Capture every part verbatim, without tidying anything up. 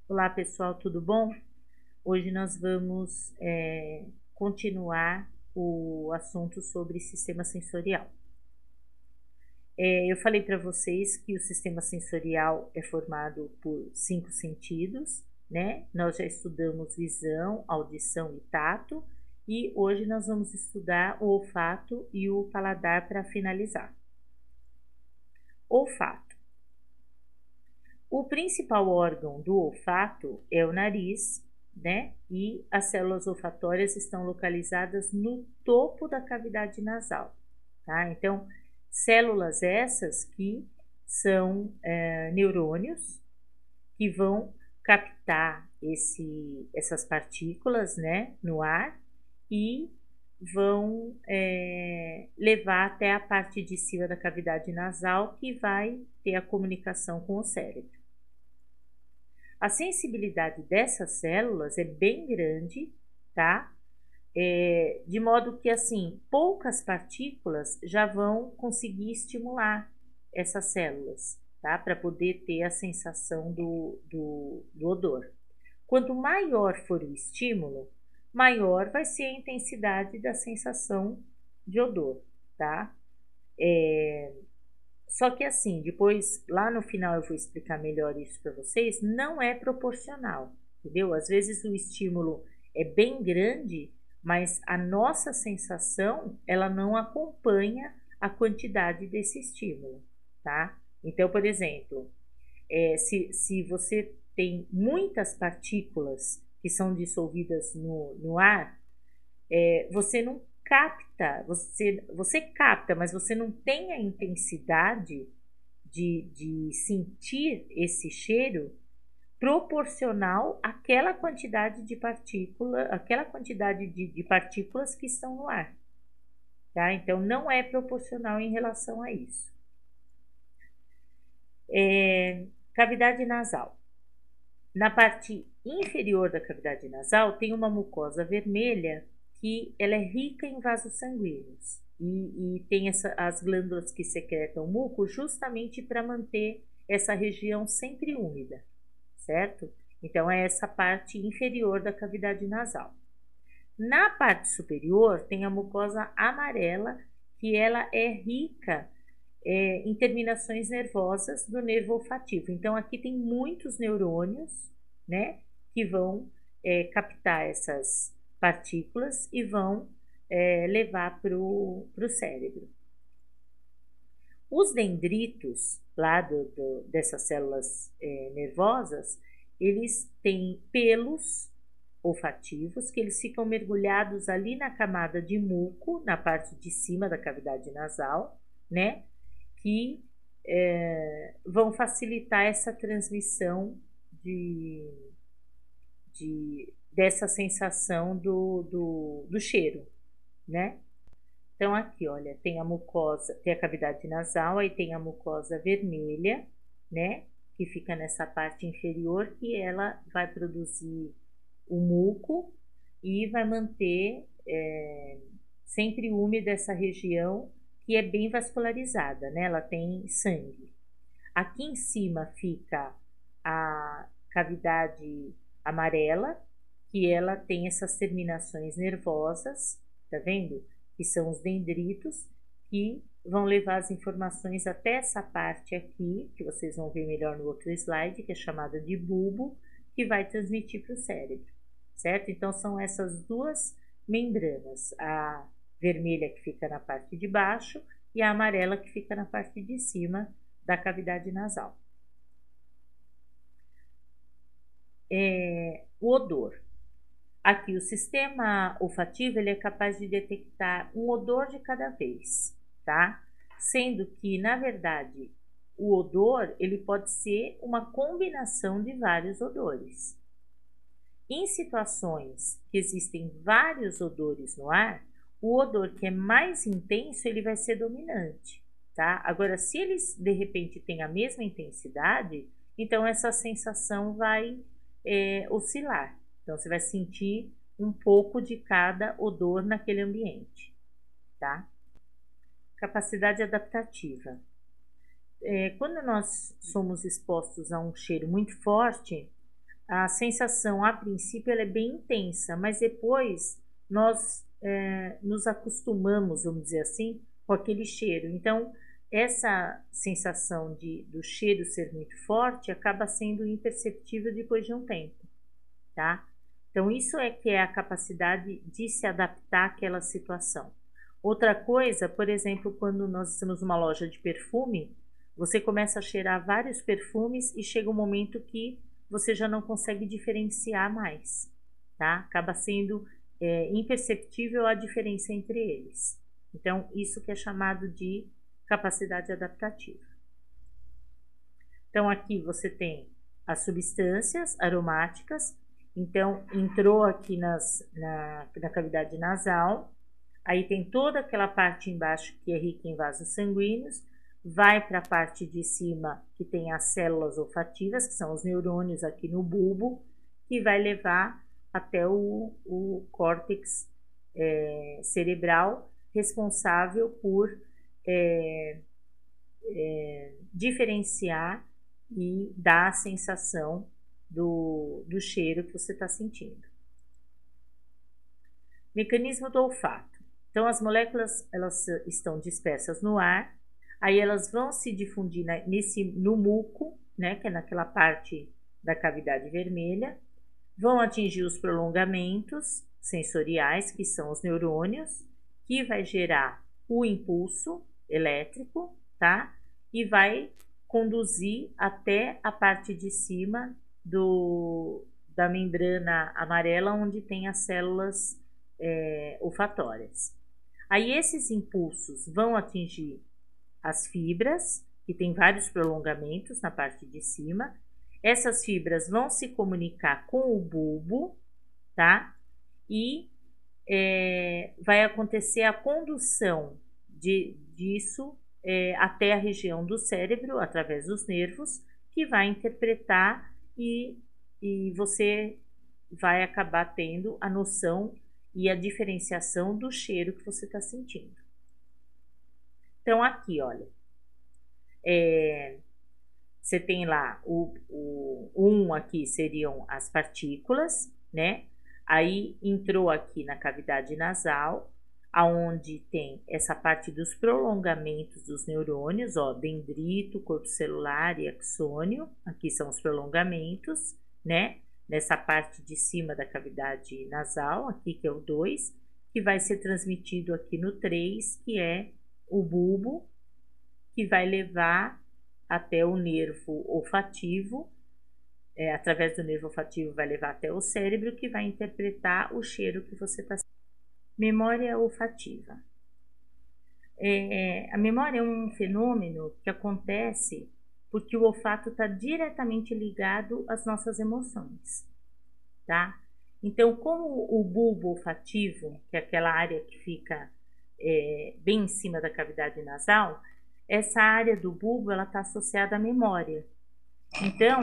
Olá pessoal, tudo bom? Hoje nós vamos é, continuar o assunto sobre sistema sensorial. É, eu falei para vocês que o sistema sensorial é formado por cinco sentidos, né? Nós já estudamos visão, audição e tato, e hoje nós vamos estudar o olfato e o paladar para finalizar. Olfato. O principal órgão do olfato é o nariz, né? E as células olfatórias estão localizadas no topo da cavidade nasal, tá? Então, células essas que são é, neurônios que vão captar esse, essas partículas, né, no ar e vão é, levar até a parte de cima da cavidade nasal que vai ter a comunicação com o cérebro. A sensibilidade dessas células é bem grande, tá? É, de modo que, assim, poucas partículas já vão conseguir estimular essas células, tá? Para poder ter a sensação do, do, do odor. Quanto maior for o estímulo, maior vai ser a intensidade da sensação de odor, tá? É, só que assim, depois lá no final eu vou explicar melhor isso para vocês, não é proporcional, entendeu? Às vezes o estímulo é bem grande, mas a nossa sensação, ela não acompanha a quantidade desse estímulo, tá? Então, por exemplo, é, se, se você tem muitas partículas que são dissolvidas no, no ar, é, você não capta, você, você capta, mas você não tem a intensidade de, de sentir esse cheiro proporcional àquela quantidade de partícula, aquela quantidade de, de partículas que estão no ar, tá? Então não é proporcional em relação a isso. É, cavidade nasal. Na parte inferior da cavidade nasal tem uma mucosa vermelha que ela é rica em vasos sanguíneos e, e tem essa, as glândulas que secretam muco justamente para manter essa região sempre úmida, certo? Então é essa parte inferior da cavidade nasal. Na parte superior tem a mucosa amarela, que ela é rica é, em terminações nervosas do nervo olfativo. Então aqui tem muitos neurônios, né, que vão é, captar essas partículas e vão é, levar para o cérebro. Os dendritos, lá do, do, dessas células é, nervosas, eles têm pelos olfativos que eles ficam mergulhados ali na camada de muco, na parte de cima da cavidade nasal, né? Que é, vão facilitar essa transmissão de, de, dessa sensação do, do, do cheiro, né? Então, aqui, olha, tem a mucosa, tem a cavidade nasal, aí tem a mucosa vermelha, né? Que fica nessa parte inferior, que ela vai produzir o muco e vai manter é, sempre úmida essa região que é bem vascularizada, né? Ela tem sangue. Aqui em cima fica a cavidade amarela, que ela tem essas terminações nervosas, tá vendo? Que são os dendritos, que vão levar as informações até essa parte aqui, que vocês vão ver melhor no outro slide, que é chamada de bulbo, que vai transmitir para o cérebro, certo? Então, são essas duas membranas, a vermelha que fica na parte de baixo e a amarela que fica na parte de cima da cavidade nasal. É, o odor. Aqui, o sistema olfativo ele é capaz de detectar um odor de cada vez, tá? Sendo que, na verdade, o odor ele pode ser uma combinação de vários odores. Em situações que existem vários odores no ar, o odor que é mais intenso ele vai ser dominante, tá? Agora, se eles de repente têm a mesma intensidade, então essa sensação vai é, oscilar. Então, você vai sentir um pouco de cada odor naquele ambiente, tá? Capacidade adaptativa. É, quando nós somos expostos a um cheiro muito forte, a sensação, a princípio, ela é bem intensa, mas depois nós é, nos acostumamos, vamos dizer assim, com aquele cheiro. Então, essa sensação de, do cheiro ser muito forte acaba sendo imperceptível depois de um tempo, tá? Então, isso é que é a capacidade de se adaptar àquela situação. Outra coisa, por exemplo, quando nós estamos numa loja de perfume, você começa a cheirar vários perfumes e chega um momento que você já não consegue diferenciar mais, tá? Acaba sendo é, imperceptível a diferença entre eles. Então, isso que é chamado de capacidade adaptativa. Então, aqui você tem as substâncias aromáticas. Então, entrou aqui nas, na, na cavidade nasal. Aí tem toda aquela parte embaixo que é rica em vasos sanguíneos. Vai para a parte de cima, que tem as células olfativas, que são os neurônios aqui no bulbo, que vai levar até o, o córtex é, cerebral, responsável por é, é, diferenciar e dar a sensação do, do cheiro que você está sentindo. Mecanismo do olfato. Então, as moléculas elas estão dispersas no ar. Aí elas vão se difundir nesse, no muco, né, que é naquela parte da cavidade vermelha, vão atingir os prolongamentos sensoriais, que são os neurônios, que vai gerar o impulso elétrico, tá? E vai conduzir até a parte de cima do, da membrana amarela, onde tem as células é, olfatórias. Aí esses impulsos vão atingir as fibras, que tem vários prolongamentos na parte de cima. Essas fibras vão se comunicar com o bulbo, tá? E é, vai acontecer a condução de, disso é, até a região do cérebro, através dos nervos, que vai interpretar e, e você vai acabar tendo a noção e a diferenciação do cheiro que você está sentindo. Então, aqui, olha, é, você tem lá o, o um aqui seriam as partículas, né? Aí entrou aqui na cavidade nasal, aonde tem essa parte dos prolongamentos dos neurônios, ó, dendrito, corpo celular e axônio, aqui são os prolongamentos, né? Nessa parte de cima da cavidade nasal, aqui que é o dois, que vai ser transmitido aqui no três, que é o bulbo, que vai levar até o nervo olfativo, é, através do nervo olfativo vai levar até o cérebro, que vai interpretar o cheiro que você está sentindo. Memória olfativa. É, a memória é um fenômeno que acontece porque o olfato está diretamente ligado às nossas emoções, tá? Então, como o bulbo olfativo, que é aquela área que fica é, bem em cima da cavidade nasal, essa área do bulbo ela está associada à memória. Então,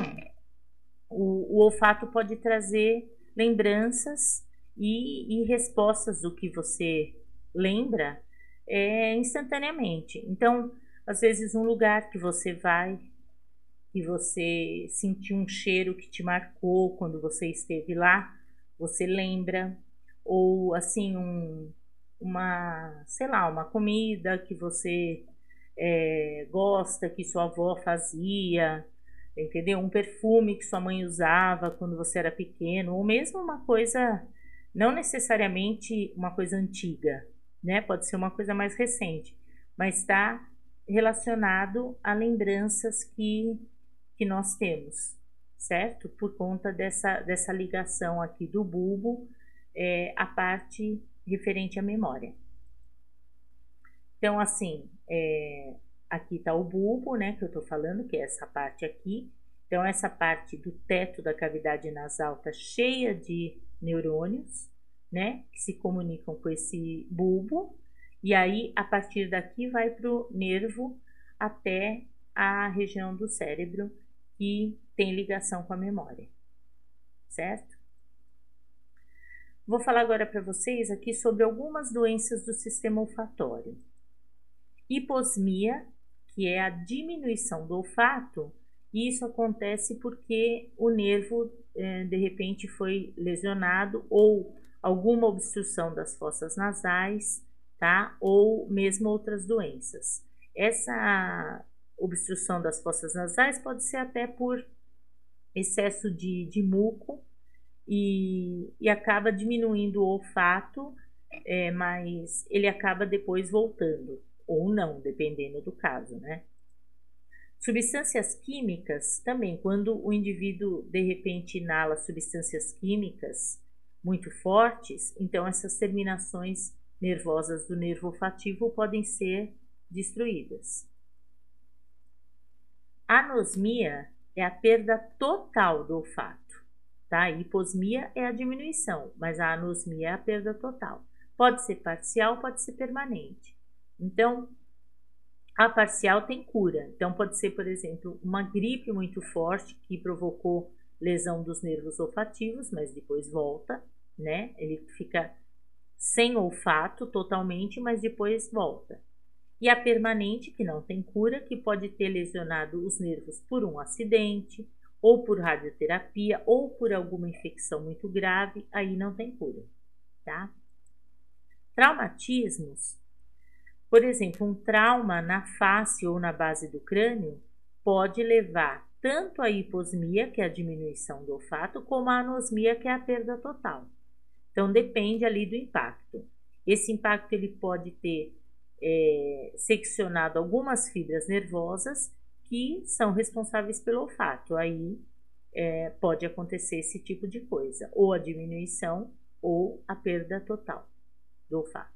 o, o olfato pode trazer lembranças e, e respostas do que você lembra é, instantaneamente. Então, às vezes, um lugar que você vai e você sentiu um cheiro que te marcou quando você esteve lá, você lembra. Ou, assim, um, uma, sei lá, uma comida que você é, gosta, que sua avó fazia, entendeu? Um perfume que sua mãe usava quando você era pequeno, ou mesmo uma coisa, não necessariamente uma coisa antiga, né? Pode ser uma coisa mais recente, mas está relacionado a lembranças que, que nós temos, certo? Por conta dessa, dessa ligação aqui do bulbo, é, a parte referente à memória. Então, assim, é, aqui está o bulbo, né, que eu estou falando, que é essa parte aqui. Então, essa parte do teto da cavidade nasal está cheia de neurônios, né, que se comunicam com esse bulbo. E aí, a partir daqui, vai para o nervo até a região do cérebro que tem ligação com a memória, certo? Vou falar agora para vocês aqui sobre algumas doenças do sistema olfatório. Hiposmia, que é a diminuição do olfato, e isso acontece porque o nervo é, de repente foi lesionado, ou alguma obstrução das fossas nasais, tá? Ou mesmo outras doenças. Essa obstrução das fossas nasais pode ser até por excesso de, de muco e, e acaba diminuindo o olfato, é, mas ele acaba depois voltando, ou não, dependendo do caso, né? Substâncias químicas também, quando o indivíduo de repente inala substâncias químicas muito fortes, então essas terminações nervosas do nervo olfativo podem ser destruídas. Anosmia é a perda total do olfato, tá? Hiposmia é a diminuição, mas a anosmia é a perda total. Pode ser parcial, pode ser permanente. Então, a parcial tem cura. Então, pode ser, por exemplo, uma gripe muito forte que provocou lesão dos nervos olfativos, mas depois volta, né? Ele fica sem olfato totalmente, mas depois volta. E a permanente, que não tem cura, que pode ter lesionado os nervos por um acidente, ou por radioterapia, ou por alguma infecção muito grave, aí não tem cura, tá? Traumatismos. Por exemplo, um trauma na face ou na base do crânio pode levar tanto à hiposmia, que é a diminuição do olfato, como à anosmia, que é a perda total. Então, depende ali do impacto. Esse impacto ele pode ter é, seccionado algumas fibras nervosas que são responsáveis pelo olfato. Aí é, pode acontecer esse tipo de coisa, ou a diminuição ou a perda total do olfato.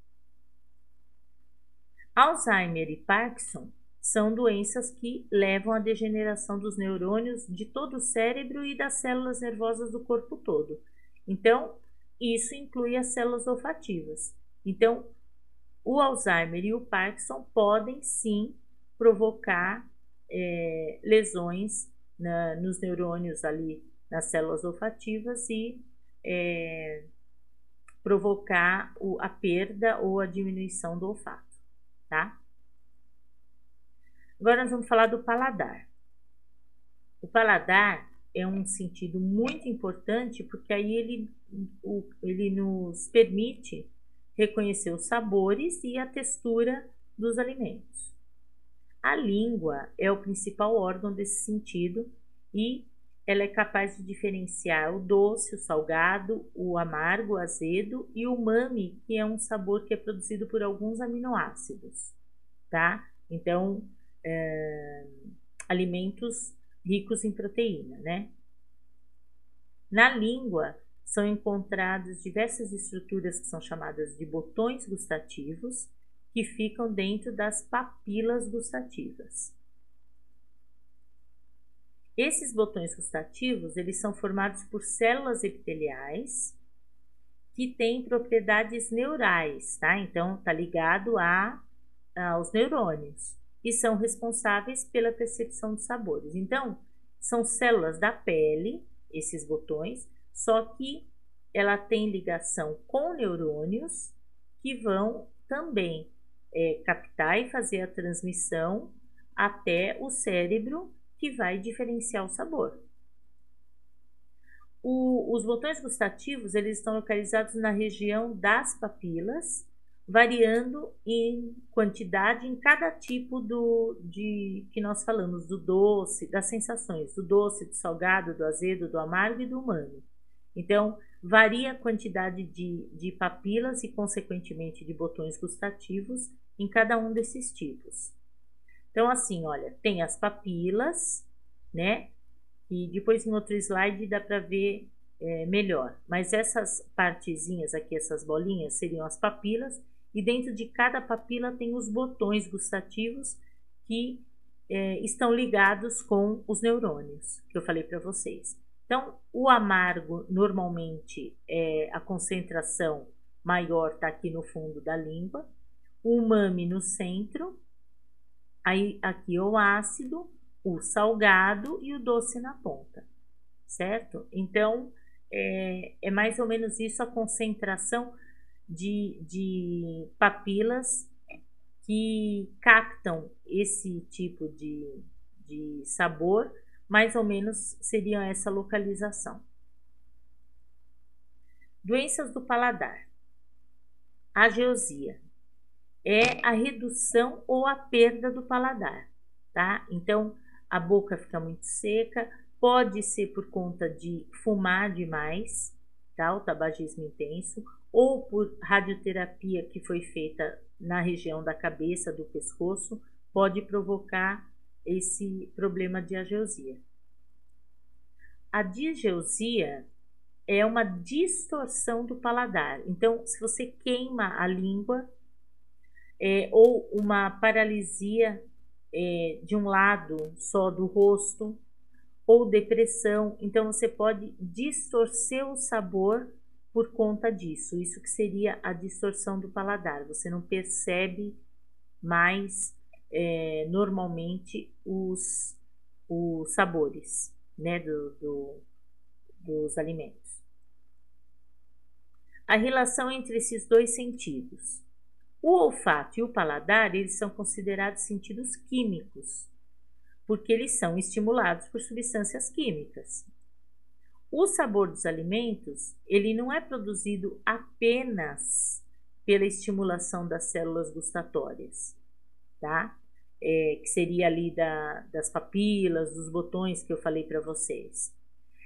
Alzheimer e Parkinson são doenças que levam à degeneração dos neurônios de todo o cérebro e das células nervosas do corpo todo. Então, isso inclui as células olfativas. Então, o Alzheimer e o Parkinson podem sim provocar é, lesões na, nos neurônios ali, nas células olfativas e é, provocar o, a perda ou a diminuição do olfato. Tá? Agora nós vamos falar do paladar. O paladar é um sentido muito importante porque aí ele, o, ele nos permite reconhecer os sabores e a textura dos alimentos. A língua é o principal órgão desse sentido e ela é capaz de diferenciar o doce, o salgado, o amargo, o azedo e o umami, que é um sabor que é produzido por alguns aminoácidos, tá? Então, é, alimentos ricos em proteína, né? Na língua são encontradas diversas estruturas que são chamadas de botões gustativos, que ficam dentro das papilas gustativas. Esses botões gustativos, eles são formados por células epiteliais que têm propriedades neurais, tá? Então, tá ligado a, aos neurônios e são responsáveis pela percepção de sabores. Então, são células da pele, esses botões, só que ela tem ligação com neurônios que vão também é, captar e fazer a transmissão até o cérebro, que vai diferenciar o sabor. O, os botões gustativos, eles estão localizados na região das papilas, variando em quantidade em cada tipo do, de, que nós falamos, do doce, das sensações, do doce, do salgado, do azedo, do amargo e do umami. Então, varia a quantidade de, de papilas e, consequentemente, de botões gustativos em cada um desses tipos. Então, assim, olha, tem as papilas, né? E depois em outro slide dá para ver é, melhor. Mas essas partezinhas aqui, essas bolinhas, seriam as papilas. E dentro de cada papila tem os botões gustativos que é, estão ligados com os neurônios, que eu falei para vocês. Então, o amargo, normalmente, é, a concentração maior está aqui no fundo da língua. O umami no centro. Aí, aqui o ácido, o salgado e o doce na ponta, certo? Então, é, é mais ou menos isso a concentração de, de papilas que captam esse tipo de, de sabor, mais ou menos seria essa localização. Doenças do paladar. Ageusia é a redução ou a perda do paladar, tá? Então, a boca fica muito seca, pode ser por conta de fumar demais, tá? O tabagismo intenso, ou por radioterapia que foi feita na região da cabeça, do pescoço, pode provocar esse problema de ageusia. A digeusia é uma distorção do paladar. Então, se você queima a língua, é, ou uma paralisia é, de um lado só do rosto, ou depressão, então você pode distorcer o sabor por conta disso. Isso que seria a distorção do paladar. Você não percebe mais é, normalmente os, os sabores, né, do, do, dos alimentos. A relação entre esses dois sentidos. O olfato e o paladar, eles são considerados sentidos químicos, porque eles são estimulados por substâncias químicas. O sabor dos alimentos, ele não é produzido apenas pela estimulação das células gustatórias, tá? É, que seria ali da, das papilas, dos botões que eu falei para vocês.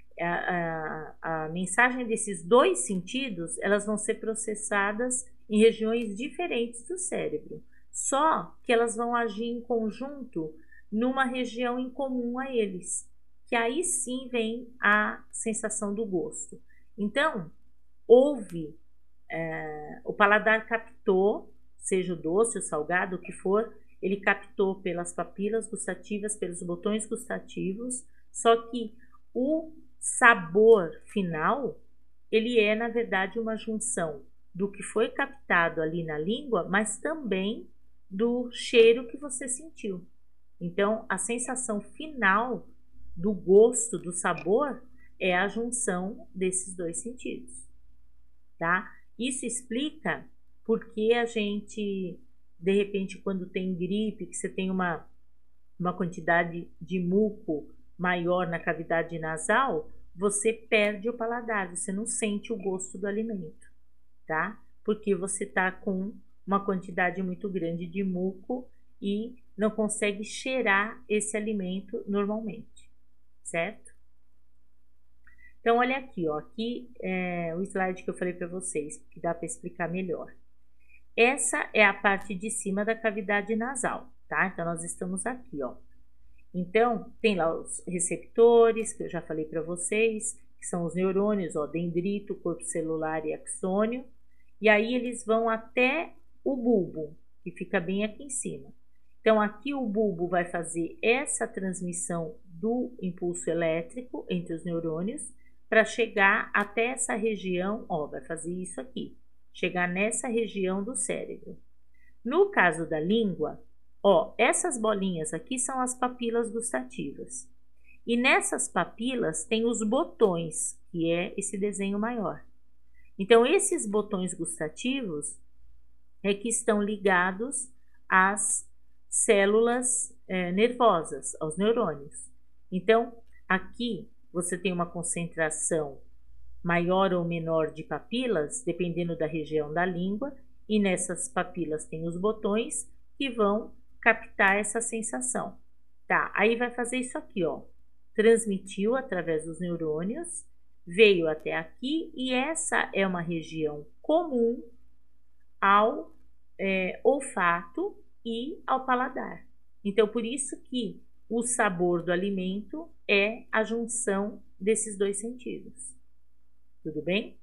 A, a, a mensagem desses dois sentidos, elas vão ser processadas em regiões diferentes do cérebro, só que elas vão agir em conjunto numa região em comum a eles, que aí sim vem a sensação do gosto. Então, houve, é, o paladar captou, seja o doce, o salgado, o que for, ele captou pelas papilas gustativas, pelos botões gustativos, só que o sabor final, ele é, na verdade, uma junção do que foi captado ali na língua, mas também do cheiro que você sentiu. Então, a sensação final do gosto, do sabor, é a junção desses dois sentidos, tá? Isso explica porque a gente, de repente, quando tem gripe, que você tem uma, uma quantidade de muco maior na cavidade nasal, você perde o paladar, você não sente o gosto do alimento, tá? Porque você tá com uma quantidade muito grande de muco e não consegue cheirar esse alimento normalmente, certo? Então, olha aqui, ó, aqui é o slide que eu falei para vocês, que dá para explicar melhor. Essa é a parte de cima da cavidade nasal, tá? Então, nós estamos aqui, ó. Então, tem lá os receptores, que eu já falei para vocês, que são os neurônios, ó, dendrito, corpo celular e axônio. E aí, eles vão até o bulbo, que fica bem aqui em cima. Então, aqui o bulbo vai fazer essa transmissão do impulso elétrico entre os neurônios para chegar até essa região, ó, vai fazer isso aqui, chegar nessa região do cérebro. No caso da língua, ó, essas bolinhas aqui são as papilas gustativas. E nessas papilas tem os botões, que é esse desenho maior. Então, esses botões gustativos é que estão ligados às células é, nervosas, aos neurônios. Então, aqui você tem uma concentração maior ou menor de papilas, dependendo da região da língua, e nessas papilas tem os botões que vão captar essa sensação. Tá, aí vai fazer isso aqui, ó. Transmitiu através dos neurônios, veio até aqui, e essa é uma região comum ao é, olfato e ao paladar. Então, por isso que o sabor do alimento é a junção desses dois sentidos. Tudo bem?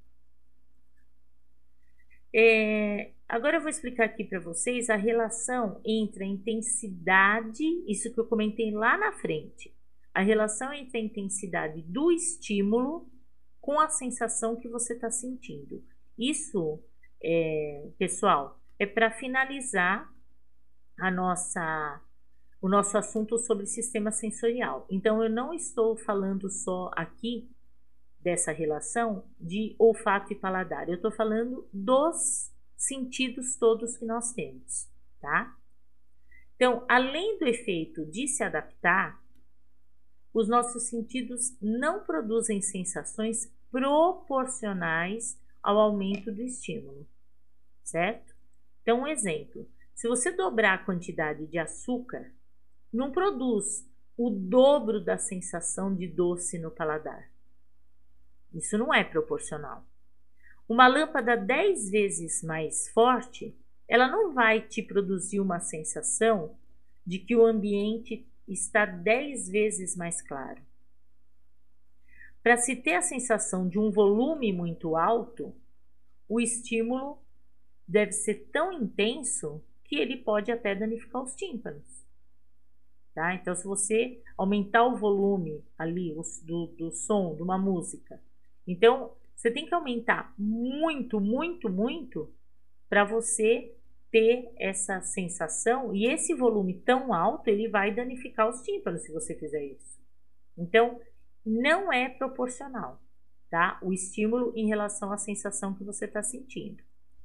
É, agora eu vou explicar aqui para vocês a relação entre a intensidade, isso que eu comentei lá na frente, a relação entre a intensidade do estímulo com a sensação que você está sentindo. Isso, é, pessoal, é para finalizar a nossa, o nosso assunto sobre sistema sensorial. Então, eu não estou falando só aqui dessa relação de olfato e paladar. Eu estou falando dos sentidos todos que nós temos, tá? Então, além do efeito de se adaptar, os nossos sentidos não produzem sensações proporcionais ao aumento do estímulo, certo? Então, um exemplo, se você dobrar a quantidade de açúcar, não produz o dobro da sensação de doce no paladar. Isso não é proporcional. Uma lâmpada dez vezes mais forte, ela não vai te produzir uma sensação de que o ambiente está dez vezes mais claro. Para se ter a sensação de um volume muito alto, o estímulo deve ser tão intenso que ele pode até danificar os tímpanos. Tá? Então, se você aumentar o volume ali do, do som de uma música, então você tem que aumentar muito, muito, muito para você ter essa sensação, e esse volume tão alto, ele vai danificar os tímpanos se você fizer isso. Então, não é proporcional, tá? O estímulo em relação à sensação que você está sentindo.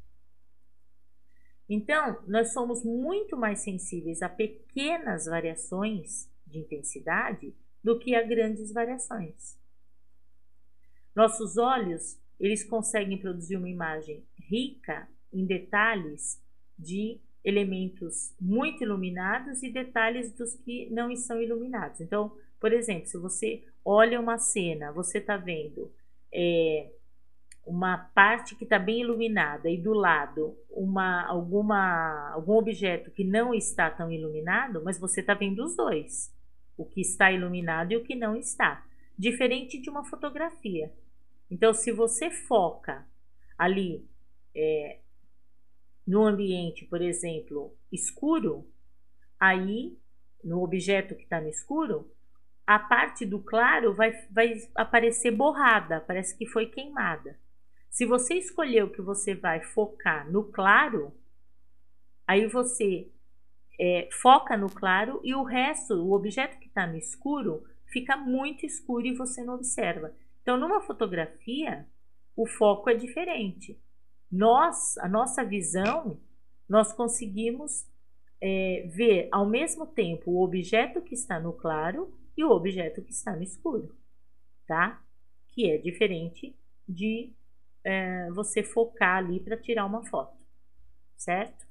Então, nós somos muito mais sensíveis a pequenas variações de intensidade do que a grandes variações. Nossos olhos, eles conseguem produzir uma imagem rica em detalhes de elementos muito iluminados e detalhes dos que não estão iluminados. Então, por exemplo, se você olha uma cena, você está vendo é, uma parte que está bem iluminada e do lado uma, alguma, algum objeto que não está tão iluminado, mas você está vendo os dois, o que está iluminado e o que não está, diferente de uma fotografia. Então, se você foca ali é, no ambiente, por exemplo, escuro, aí no objeto que está no escuro, a parte do claro vai, vai aparecer borrada, parece que foi queimada. Se você escolheu que você vai focar no claro, aí você é, foca no claro e o resto, o objeto que está no escuro, fica muito escuro e você não observa. Então, numa fotografia, o foco é diferente. Nós, a nossa visão, nós conseguimos é, ver ao mesmo tempo o objeto que está no claro e o objeto que está no escuro, tá? Que é diferente de é, você focar ali para tirar uma foto, certo?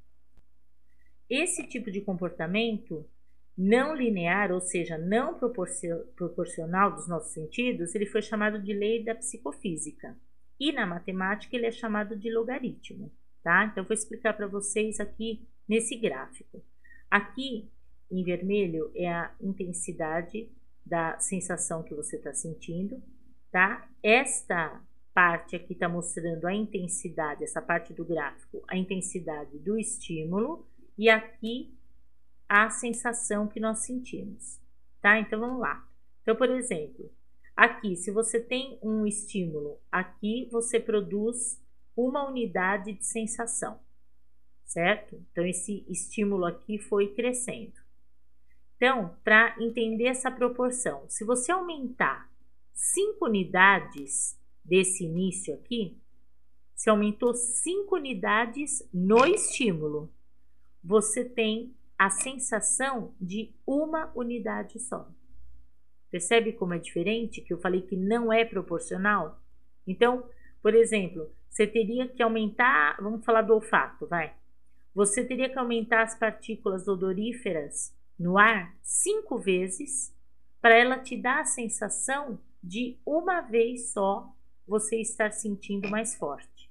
Esse tipo de comportamento não linear, ou seja, não proporcional dos nossos sentidos, ele foi chamado de lei da psicofísica. E na matemática ele é chamado de logaritmo, tá? Então, eu vou explicar para vocês aqui nesse gráfico. Aqui, em vermelho, é a intensidade da sensação que você está sentindo, tá? Esta parte aqui está mostrando a intensidade, essa parte do gráfico, a intensidade do estímulo, e aqui a sensação que nós sentimos, tá? Então, vamos lá. Então, por exemplo, aqui, se você tem um estímulo, aqui você produz uma unidade de sensação, certo? Então, esse estímulo aqui foi crescendo. Então, para entender essa proporção, se você aumentar cinco unidades desse início aqui, se aumentou cinco unidades no estímulo, você tem a sensação de uma unidade só. Percebe como é diferente? Que eu falei que não é proporcional? Então, por exemplo, você teria que aumentar, vamos falar do olfato, vai. Você teria que aumentar as partículas odoríferas no ar cinco vezes para ela te dar a sensação de uma vez só você estar sentindo mais forte.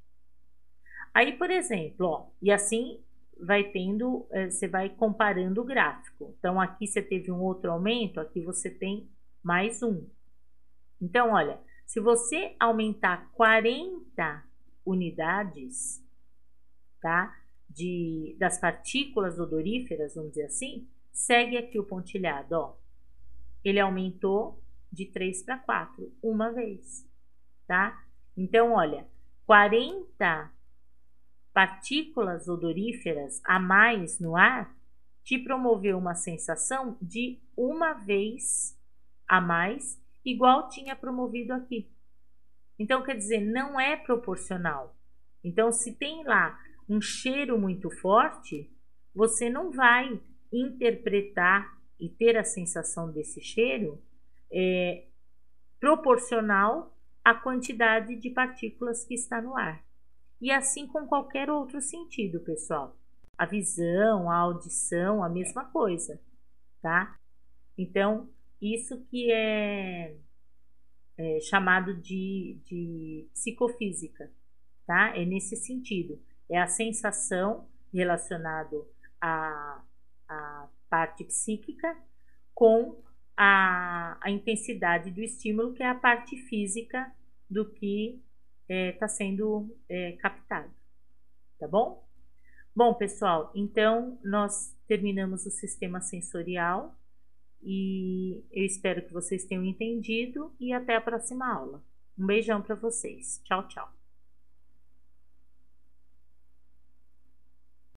Aí, por exemplo, ó, e assim vai tendo, você vai comparando o gráfico. Então, aqui você teve um outro aumento, aqui você tem mais um. Então, olha, se você aumentar quarenta unidades, tá, de, das partículas odoríferas, vamos dizer assim, segue aqui o pontilhado, ó. Ele aumentou de três para quatro, uma vez, tá? Então, olha, quarenta partículas odoríferas a mais no ar te promoveu uma sensação de uma vez a mais, igual tinha promovido aqui. Então, quer dizer, não é proporcional. Então, se tem lá um cheiro muito forte, você não vai interpretar e ter a sensação desse cheiro é, proporcional à quantidade de partículas que está no ar. E assim com qualquer outro sentido, pessoal. A visão, a audição, a mesma coisa, tá? Então, isso que é, é chamado de, de psicofísica, tá? É nesse sentido. É a sensação relacionada à, à parte psíquica com a, a intensidade do estímulo, que é a parte física do que está é, sendo é, captado, tá bom? Bom, pessoal, então nós terminamos o sistema sensorial e eu espero que vocês tenham entendido e até a próxima aula. Um beijão para vocês. Tchau, tchau.